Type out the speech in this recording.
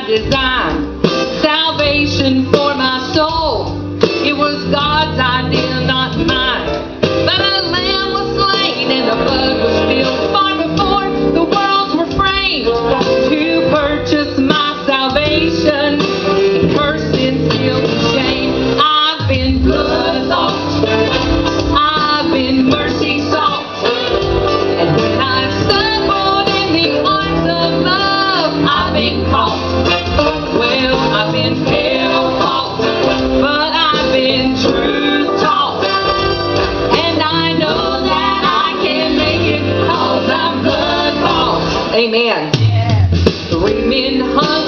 designed salvation for my soul. It was God's idea, not mine. But a lamb was slain and the blood was spilled far before the worlds were framed to purchase my salvation. Cursed and sealed with shame. I've been blood bought. I've been mercy sought. And when I've stumbled in the arms of love, I've been caught. Well, I've been hell fought, but I've been truth taught. And I know that I can make it 'cause I'm blood bought. Amen. 3 men hung